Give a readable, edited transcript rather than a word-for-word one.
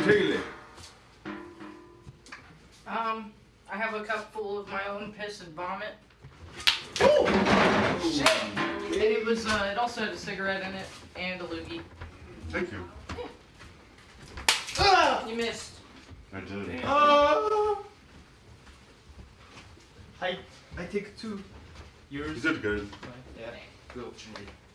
Really? I have a cup full of my own piss and vomit. Oh! Shit! And it was, it also had a cigarette in it and a loogie. Thank you. Yeah. Ah! You missed. I did. I take 2. Yours? You did good. Yeah. Good opportunity.